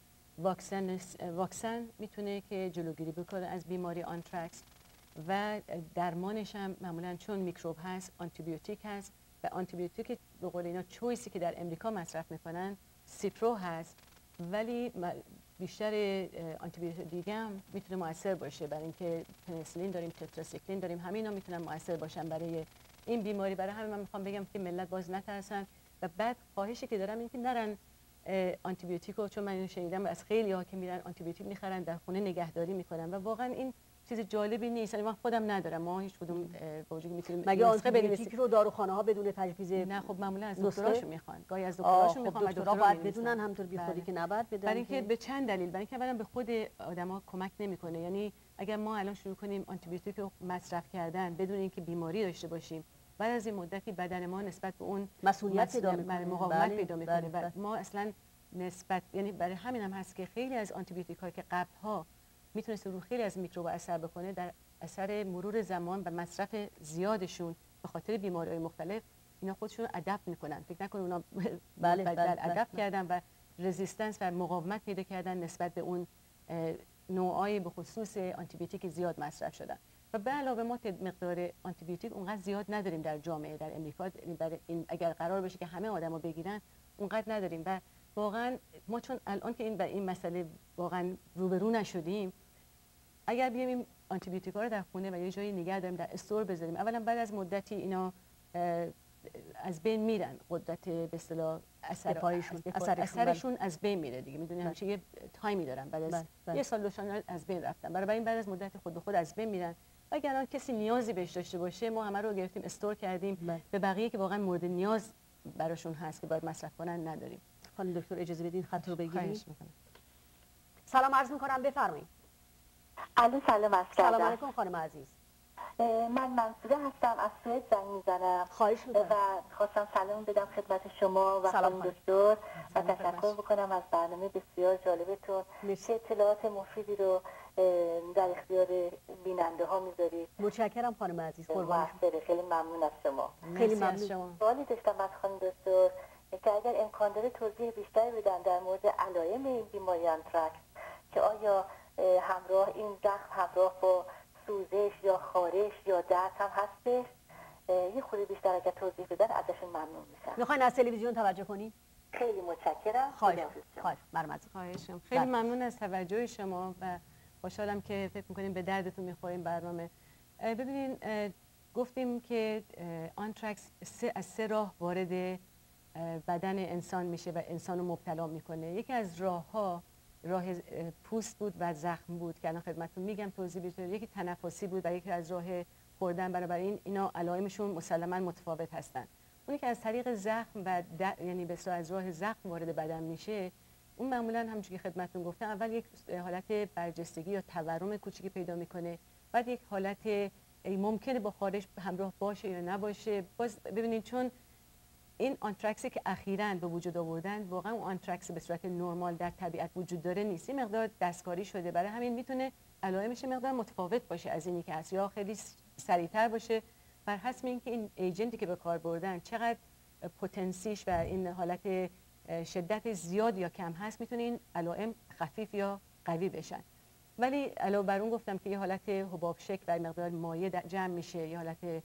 واکسن میتونه که جلوگیری بکنه از بیماری آنتراکس و درمانش هم معمولا چون میکروب هست آنتیبیوتیک هست و آنتیبیوتیک به قول اینا چویسی که در امریکا مصرف میکنن سیپرو هست، ولی بیشتر آنتیبیوتیک دیگه هم میتونه مؤثر باشه، برای اینکه پنیسیلین داریم، تتراسیکلین داریم، همینا میتونن مؤثر باشن برای این بیماری. برای همین من میخوام بگم که ملت باز نترسن و بعد خواهشی که دارم این که نرن آنتیبیوتیکو، چون من اینو شنیدم از خیلی‌ها که میرن آنتیبیوتیک میخرن در خونه نگهداری میکنن و واقعا این چیز جالبی نیست. من خودم ندارم، ما هیچ کدوم با وجودی میتونیم مگه آنتیبیوتیک رو داروخانه ها بدون تجویز؟ نه خب معمولا از دکتراشو میخوان، گاهی از دکتراشو میخوان، دکترا باید بدونن همونطور بی خودی که نباید بدن. برای اینکه به چند دلیل، برای اینکه اولا به خود آدما کمک نمیکنه. یعنی اگر ما الان شروع کنیم آنتیبیوتیک رو مصرف کردن بدون اینکه بیماری داشته باشیم، بعد از این مدتی بدن ما نسبت به اون مسئولیت پیدا میکنه، مقاومت پیدا میکنه و ما اصلا نسبت، یعنی برای همین هم هست که خیلی از آنتیبیوتیک هایی که قبل‌ها میتونست رو خیلی از میکروب اثر بکنه، در اثر مرور زمان و مصرف زیادشون به خاطر بیماری‌های مختلف اینا خودشون رو ادپت میکنن. فکر نکنید اونا ادپت کردن و رزिस्टنس و مقاومت پیدا کردن نسبت به اون نوعای به خصوص آنتیبیوتیک زیاد مصرف شدن. و به علاوه ما مقدار آنتیبیوتیک اونقدر زیاد نداریم در جامعه، در امریکا اگر قرار بشه که همه آدما بگیرن اونقدر نداریم و واقعا ما چون الان که این مسئله واقعا روبرو نشدیم، اگر بیایم آنتیبیوتیکا رو در خونه و یه جایی نگه داریم در استور بذاریم، اولا بعد از مدتی اینا از بین میرن، قدرت به اصطلاح اثرشون از بین میره دیگه. میدونید همیشه یه تایمی دارن، بعد از یه سال دو سال از بین رفتن، برای این بعد از مدت خود به خود از بین میرن. و اگر کسی نیازی بهش داشته باشه ما همه رو گرفتیم استور کردیم، به بقیه که واقعا مورد نیاز براشون هست که باید مصرف کنن نداریم. خانم دکتر اجازه بدین خط رو بگیریم. سلام عرض می‌کنم، بفرمایید. الو سلام سلام علیکم خانم عزیز. من منصوره هستم، از سوئد زنگ میزنم. خواهش میکنم. و خواستم سلام بدم خدمت شما و خانم دکتر و تشکر بکنم از برنامه بسیار جالبتون که اطلاعات مفیدی رو در اختیار بیننده ها میذارید. متشکرم خانم عزیز، قربان شما. خیلی ممنون از شما. خیلی ممنون. سوالی داشتم از خانم دکتر که اگر امکان داره توضیح بیشتری بدن در مورد علائم این بیماری آنتراکس، که آیا همراه این زخم همراه با سوزش یا خارش یا درد هم هستش؟ یه خورده بیشتر اگر توضیح بدن ازشون ممنون میشم. میخواین از تلویزیون توجه کنی؟ خیلی متشکرم. خواهشم. خیلی ممنون از توجه شما و خوشحالم که فکر میکنیم به دردتون میخوره این برنامه. ببینین گفتیم که آنتراکس از 3 راه وارد بدن انسان میشه و انسان رو مبتلا میکنه. یکی از راه پوست بود و زخم بود که الان خدمتتون میگم توضیح بدم. یکی تنفسی بود و یکی از راه خوردن. بنابراین اینا علائمشون مسلما متفاوت هستن. اونی که از طریق زخم و یعنی به اصطلاح از راه زخم وارد بدن میشه، اون معمولا همونجوری که خدمتتون گفتم اول یک حالت برجستگی یا تورم کوچیکی پیدا میکنه، بعد یک حالت ممکنه با خارش همراه باشه یا نباشه. باز ببینید چون این آنتراکسی که اخیراً به وجود آوردن واقعا اون آنتراکس به صورت نرمال در طبیعت وجود داره نیست، این مقدار دستکاری شده، برای همین میتونه علائمش مقدار متفاوت باشه از اینی که هست، یا خیلی سریعتر باشه بر حسب اینکه این ایجنتی که به کار بردن چقدر پتانسیش و این حالت شدت زیاد یا کم هست، میتونه این علائم خفیف یا قوی بشن. ولی علاوه بر اون گفتم که یه حالت حباب شکل و مقدار مایع جمع میشه، یه حالت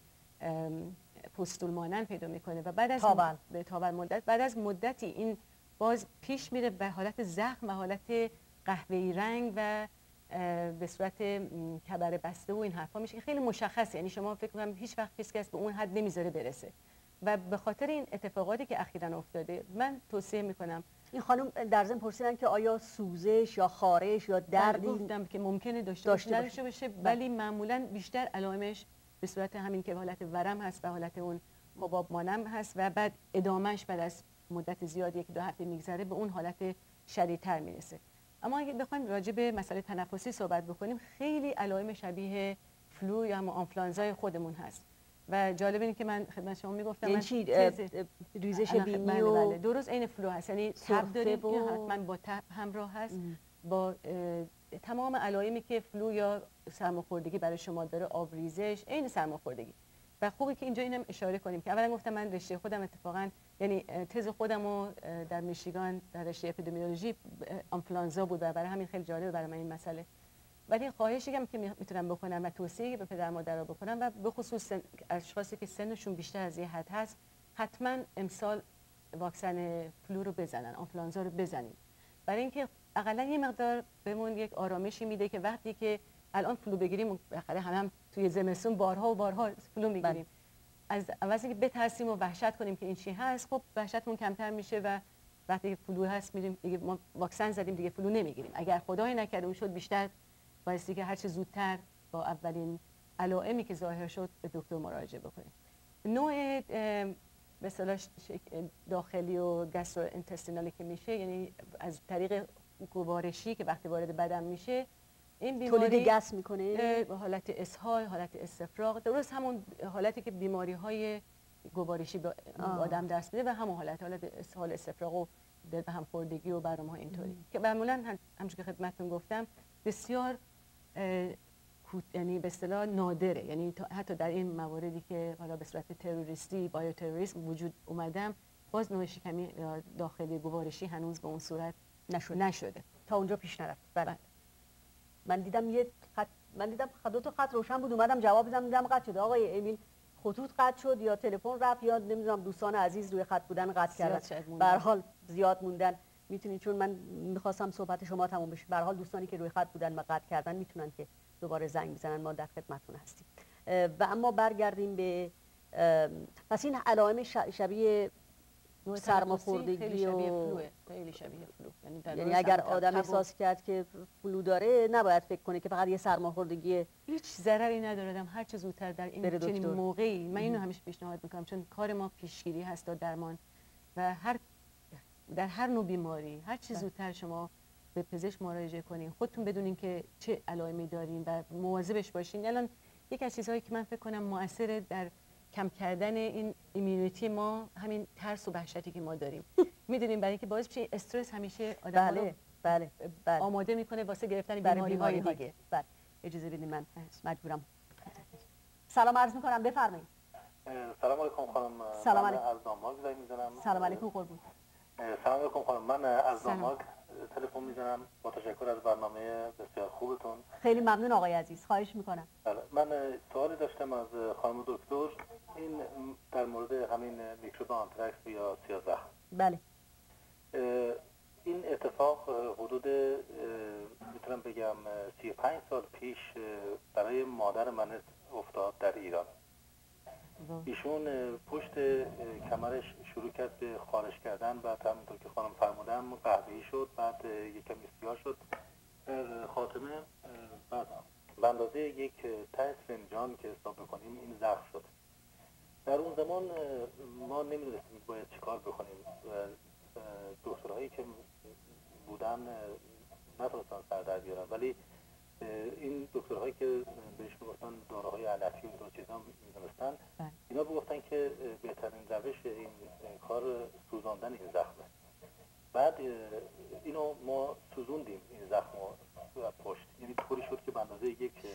پوستول مانند پیدا میکنه و بعد از مدت بعد از مدتی این باز پیش میره به حالت زخم و حالت قهوه‌ای رنگ و به صورت کبر بسته و این حرفا میشه. خیلی مشخصه، یعنی شما فکر کنم هیچ وقت کس به اون حد نمیذاره برسه و به خاطر این اتفاقاتی که اخیراً افتاده من توصیه میکنم. این خانم در ضمن پرسیدن که آیا سوزش یا خارش یا دردی گفتم که ممکنه داشته باشه ولی معمولاً بیشتر علائمش به صورت همین که حالت ورم هست و حالت اون حباب مانند هست و بعد ادامهش بعد از مدت زیاد 1-2 هفته میگذره به اون حالت شدیدتر میرسه. اما اگه بخوایم راجع به مسئله تنفسی صحبت بکنیم، خیلی علائم شبیه فلو یا هم آنفلانزای خودمون هست و جالب اینه که من خدمت شما میگفتم من ریزش بینی و بله درست عین فلو هست، یعنی تب داریم که حتما با تب همراه هست با تمام علائمی که فلو یا سرماخوردگی برای شما داره، آبریزش، عین سرماخوردگی. و خوبه که اینجا اینم اشاره کنیم که اولا گفتم من رشته خودم اتفاقا یعنی تز خودمو در میشیگان در رشته اپیدمیولوژی آنفلانزا بود و برای همین خیلی جالبه برای من این مسئله. ولی خواهشی هم که میتونم بکنم و توصیه به پدر مادرها بکنم و به خصوص اشخاصی که سنشون بیشتر از یه حد هست، حتما امسال واکسن فلو رو بزنن، آنفلانزا رو بزنید، برای اینکه حداقل یه مقدار بهمون یک آرامشی میده که وقتی که الان فلو بگیریم بالاخره هم توی زمستون بارها و بارها فلو میگیریم، از عوضی که بترسیم و وحشت کنیم که این چی هست، خب وحشتمون کمتر میشه و وقتی فلو هست میریم دیگه ما واکسن زدیم دیگه فلو نمیگیریم. اگر خدای نکرده اون شد بیشتر بایستی که هر چه زودتر با اولین علائمی که ظاهر شد به دکتر مراجعه بکنیم. نوع به اصطلاح داخلی و گاسترو انتستینالی که میشه، یعنی از طریق گوارشی که وقتی وارد بدن میشه این بیماری تولید گس میکنه، حالت اسهال، حالت استفراغ، درست همون حالتی که بیماری های گوارشی به آدم دست میده و همون حالت اسهال، استفراغ و دل به هم خوردگی و برنامه ها اینطوری که معمولا همونجوری که خدمتتون گفتم بسیار یعنی به اصطلاح نادره، یعنی حتی در این مواردی که حالا به صورت تروریستی بایو تروریسم وجود اومدم باز نوع شکمی داخلی گوارشی هنوز به اون صورت نشده تا اونجا پیش نرفت. بله من دیدم دو تا خط روشن بود، اومدم جواب بدم دیدم قطع شده. آقای امیل خطوط قطع شد یا تلفن رفت یا نمیدونم دوستان عزیز روی خط بودن قطع کردن، به هر حال زیاد موندن. میتونید چون من میخواستم صحبت شما تموم بشه، به هر حال دوستانی که روی خط بودن و قطع کردن میتونن که دوباره زنگ بزنن، ما در خدمتتون هستیم. و اما برگردیم به پس این علائم شبیه سرماخوردگی و خیلی شبیه فلو، یعنی اگر آدم احساس کرد که فلو داره نباید فکر کنه که فقط یه سرماخوردگی، هیچ ضرری نداره، هر چه زودتر در این چنین موقعی من اینو همیشه پیشنهاد میکنم، چون کار ما پیشگیری هست تا درمان و در هر نوع بیماری هر چه زودتر شما به پزشک مراجعه کنین، خودتون بدونین که چه علائمی دارین و مواظبش باشین. الان یک از چیزهایی که من فکر کنم مؤثر در کم کردن این ایمیونیتی ما همین ترس و وحشتی که ما داریم. میدونیم برای اینکه باعث میشه استرس همیشه آدم رو بله. آماده میکنه واسه گرفتن بیماری‌های دیگه. بله. اجازه بدید من مجبورم. سلام عرض میکنم، بفرمایید. سلام علیکم خانم. سلام علیکم. من از دانمارک زنگ میزنم. سلام علیکم قربون. سلام علیکم خانم. من از دانمارک تلفن میزنم. با تشکر از برنامه بسیار خوبتون. خیلی ممنون آقای عزیز، خواهش میکنم. بله. من سوالی داشتم از خانم دکتر، این در مورد همین میکروب آنتراکس یا سیاه‌زخم. بله. این اتفاق حدود میتونم بگم 35 سال پیش برای مادر من افتاد در ایران. ایشون پشت کمرش شروع کرد به خارش کردن، بعد همونطور که خانم فرمودن قهوه‌ای شد، بعد یک کمی سیاه شد، خاتمه بعد به اندازه یک ته فنجان که حساب بکنیم این زخم شد. در اون زمان ما نمیدونستیم باید چیکار بکنیم. دکترهایی که بودن نتونستن سر در بیارن، ولی این دکترهایی که بهش میگفتن داروهای علفی و دو چیزا میدونستن، اینا میگفتن که بهترین روش این کار سوزاندن این زخمه. بعد اینو ما سوزوندیم این زخم رو پشت، یعنی طوری شد که به اندازه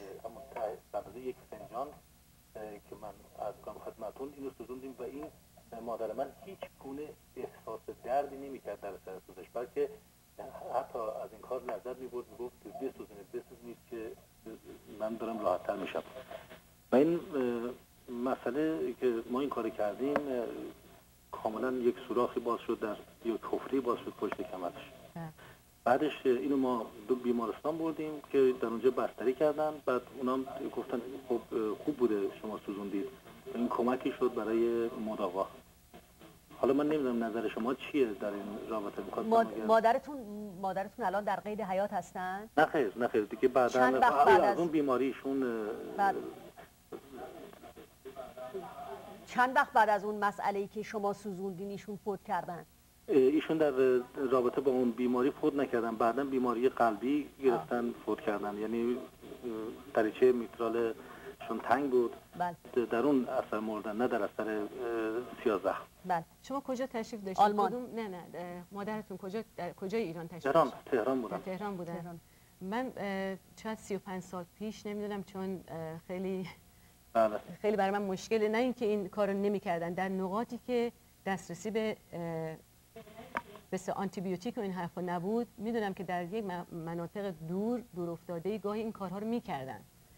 یک فنجان که من از کنم خدمتون اینو سوزوندیم و این مادر من هیچ گونه احساس دردی نمیکرد در سر سوزش، بلکه حتی از این کار لذت میبرد، میگفت بسوزونید که من دارم راحت‌تر میشم. و این مسئله که ما این کار کردیم کاملا یک سوراخی باز شد، در یک حفره باز شد پشت کمرش. بعدش اینو ما دو بیمارستان بردیم که در اونجا بستری کردن، بعد اونا گفتن خب خوب بوده شما سوزوندید، این کمکی شد برای مداوا. حالا من نمیدونم نظر شما چیه در این رابطه. مادرتون الان در قید حیات هستن؟ نه خیر دیگه بعداً از اون بیماریشون چند وقت بعد از اون مسئله‌ای که شما سوزوندین ایشون فوت کردن؟ ایشون در رابطه با اون بیماری فوت نکردن، بعداً بیماری قلبی گرفتن فوت کردن، یعنی دریچه میترالشون تنگ بود. بله. در اون اثر مردن، نه در اثر سیاه‌زخم. بله. شما کجا تشریف داشتید؟ آلمان. نه مادرتون کجای ایران تشریف داشتید؟ تهران بودن. تهران بودن. من شاید 35 سال پیش نمیدونم، چون خیلی بله. خیلی برای من مشکله، نه اینکه این کارو نمی‌کردن، در نقاطی که دسترسی به آنتی بیوتیک و این حرفا نبود، میدونم که در یک مناطق دور افتاده گاهی این کارها رو می‌کردن.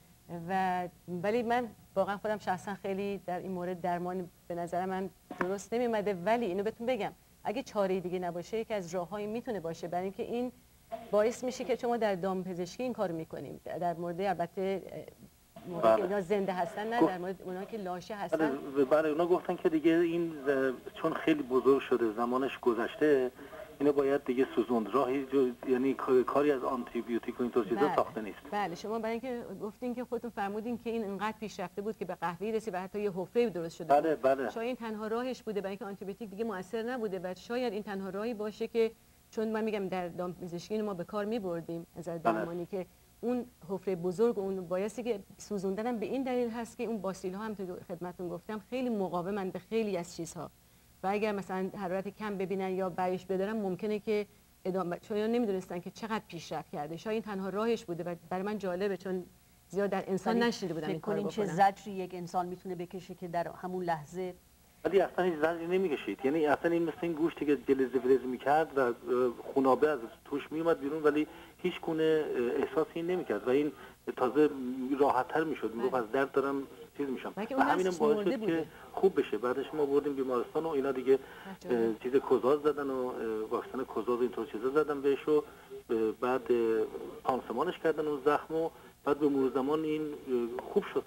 ولی من واقعا خودم شخصا خیلی در این مورد درمان به نظر من درست نمی‌اومده، ولی اینو بهتون بگم اگه چاره دیگه نباشه یکی از راه‌هایی میتونه باشه، برای اینکه این باعث میشه که شما در دامپزشکی این کارو می‌کنیم. در مورد البته مورد که اینا زنده هستن، نه در مورد اونا که لاشه هستن. برای اونا گفتن که دیگه این چون خیلی بزرگ شده، زمانش گذشته، اینو باید دیگه سوزوند، راهی یعنی کاری از آنتی بیوتیک و اینطور چیزا ساخته نیست. بله. شما برای اینکه گفتین که خودتون فرمودین که این انقدر پیشرفته بود که به قهوه‌ای رسید و حتی یه حفره درست شده. بله. شاید این تنها راهش بوده، برای اینکه آنتی بیوتیک دیگه موثر نبوده و شاید این تنها راهی باشه که چون من میگم در دامپزشکی ما به کار می‌بردیم از درمانی که اون حفره بزرگ اون بایستی که سوزوندنم به این دلیل هست که اون باسیل ها هم تو خدمتتون گفتم خیلی مقاومن به خیلی از چیزها و اگر مثلا حرارت کم ببینن یا برش بدارن ممکنه که ادامه، چون نمیدونستن که چقدر پیشرفت کرده. شاید این تنها راهش بوده و برای من جالبه چون زیاد در انسان نشیده بودم این کارو بکنم. چه زجری یک انسان میتونه بکشه که در همون لحظه، ولی اصلا هیچ زجری نمیکشید، یعنی اصلا این مثل این گوشتی که جلز میکرد و خونابه از توش میومد بیرون ولی هیچ گونه احساسی نمیکرد و این تازه راحت‌تر میشد، میگفت از درد دارم چیز میشم و همینم باعث شد که خوب بشه. بعدش ما بردیم بیمارستان و اینا دیگه چیز کوزاز زدن و واکسن کوزاز اینطور چیزا زدن بهش و بعد پانسمانش کردن اون زخم و بعد به مرور زمان این خوب شد.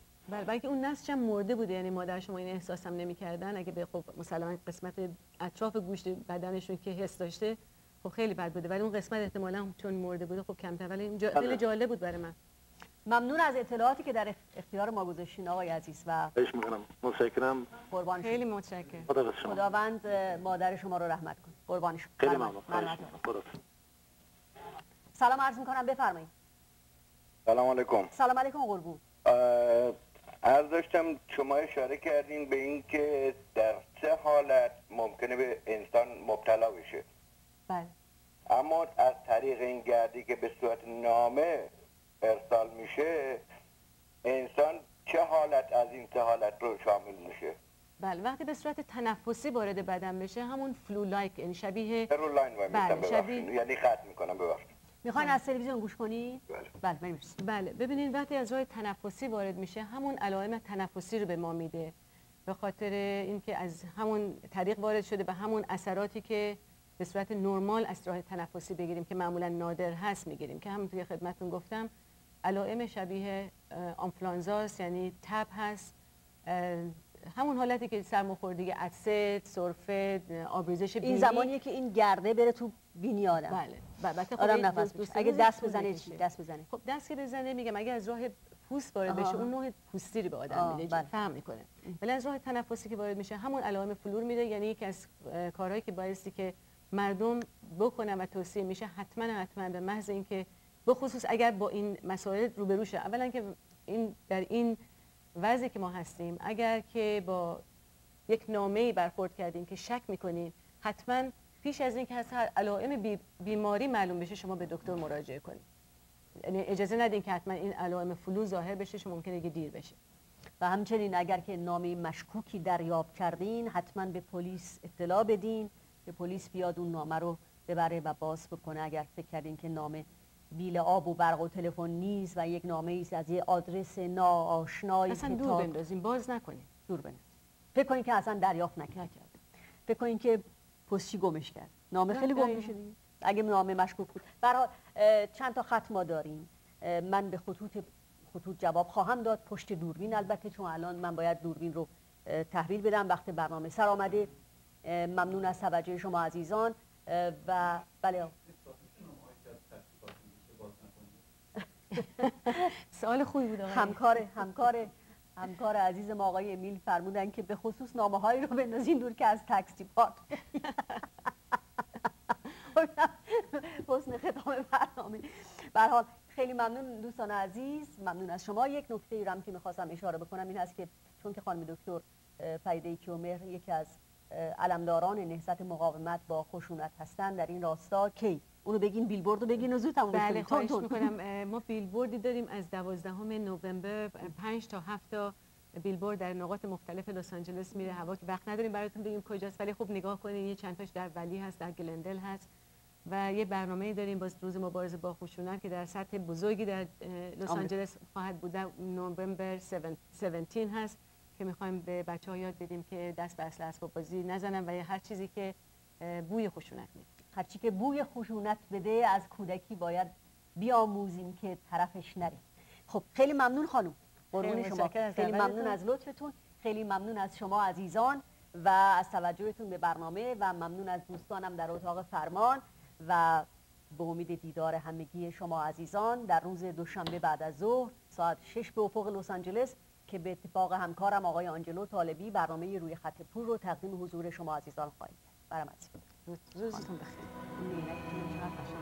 بلکه اون نسلش هم مرده بوده، یعنی مادر شما این احساس هم نمی‌کردن. اگه به خب مثلا قسمت اطراف گوشت بدنشون که حس داشته خب خیلی بد بوده، ولی اون قسمت احتمالاً چون مرده بوده خب کمتر. ولی این خیلی جالب بود برای من. ممنون از اطلاعاتی که در اختیار ما گذاشتین آقای عزیز و خواهش می‌کنم. متشکرم. قربان خیلی متشکرم. خداوند مادر شما رو رحمت کنه. قربان شما. خیلی ممنون. سلام عرض می‌کنم، بفرمایید. سلام علیکم. سلام علیکم قربون. عرض داشتم شما اشاره کردین به این که در 3 حالت ممکنه به انسان مبتلا بشه. بله. اما از طریق این گردی که به صورت نامه ارسال میشه، انسان چه حالت از این 3 حالت رو شامل میشه؟ بله، وقتی به صورت تنفسی وارد بدن بشه همون فلو لایک، یعنی شبیه رو لاین بله، شبیه یعنی قطع میکنم ببخشید. میخواین از تلویزیون گوش کنی؟ بله. بله ببینید وقتی از راه تنفسی وارد میشه همون علائم تنفسی رو به ما میده، به خاطر اینکه از همون طریق وارد شده به همون اثراتی که به صورت نرمال از راه تنفسی بگیریم که معمولا نادر هست میگیریم، که همونطور که خدمتتون گفتم علائم شبیه آنفلانزاست، یعنی تب هست، همون حالتی که سرماخوردگی، عطسه، سرفه، آبریزش بینی. این زمانیه که این گرده بره تو بینی آدم. بله. خب آدم نفس بکشه. اگه دست بزنه چی؟ دست بزنه. خب دست که بزنه میگم اگه از راه پوست وارد بشه اون نوع پوستی رو به آدم میده، بله. فهم میکنه. ولی از راه تنفسی که وارد میشه همون علائم فلور میده، یعنی یکی از کارهایی که بایستی که مردم بکنن و توصیه میشه حتما به محض اینکه به خصوص اگر با این مسائل روبرو شه، اولا که این در این وضعی که ما هستیم اگر که با یک نامه‌ای برخورد کردیم که شک میکنیم، حتما پیش از اینکه علائم بیماری معلوم بشه شما به دکتر مراجعه کنید. یعنی اجازه ندین که حتما این علائم فلو ظاهر بشه، چون ممکنه که دیر بشه. و همچنین اگر که نامه مشکوکی دریافت کردین حتما به پلیس اطلاع بدین، که پلیس بیاد اون نامه رو ببره و باز بکنه. اگر فکر کردین که نامه بیل آب و برق و تلفن نیست و یک نامه ایست از یه آدرس ناآشنایی، اصلا دور بندازیم، باز نکنیم، دور بندازیم. فکر کنین که اصلا دریافت نکرد. فکر کنین که پستی گمش کرد. نامه خیلی گم میشه. اگه نامه مشکوک بود. برای چند تا خط ما داریم. من به خطوط جواب خواهم داد، پشت دوربین البته، چون الان من باید دوربین رو تحویل بدم وقت برنامه سر آمده. ممنون از توجه شما عزیزان و بله. سوال خوبی بود. همکار عزیز ما آقای امیل فرمودن که به خصوص نامه‌هایی رو بندازین دور که از تکس دیپارتمنت. حسن ختام برنامه. به هر حال خیلی ممنون دوستان عزیز، ممنون از شما. یک نکته ای رو هم که می‌خواستم اشاره بکنم این هست که چون که خانم دکتر فریده کیومرث یکی از علمداران نهضت مقاومت با خشونت هستن در این راستا، کی اونو بگین، بیلبورد رو بگین و زود تموم کنیم. بله خواهش می‌کنم. ما بیلبوردی داریم از 12 نوامبر 5 تا 7 تا بیلبورد در نقاط مختلف لس آنجلس میره. هوا که وقت نداریم براتون بگیم کجاست، ولی خوب نگاه کنین. یه چند تاش در ولی هست، در گلندل هست و یه برنامه‌ای داریم باز روز مبارزه با خشونت که در سطح بزرگی در لس آنجلس خواهد بود، نوامبر 17 هست که می‌خوایم به بچه‌ها یاد بدیم که دست به اسباب بازی نزنن و هر چیزی که بوی خشونت میده، هر چی که بوی خشونت بده از کودکی باید بیاموزیم که طرفش نریم. خب خیلی ممنون خانم، قربون شما، خیلی ممنون از لطفتون، خیلی ممنون از شما عزیزان و از توجهتون به برنامه و ممنون از دوستانم در اتاق فرمان و به امید دیدار همگی شما عزیزان در روز دوشنبه بعد از ظهر ساعت 6 به افق لس آنجلس که به اتفاق همکارم آقای آنجلو طالبی برنامه روی خط پور رو تقدیم حضور شما عزیزان خواهیم کرد. برام عزیز روزتون بخیر.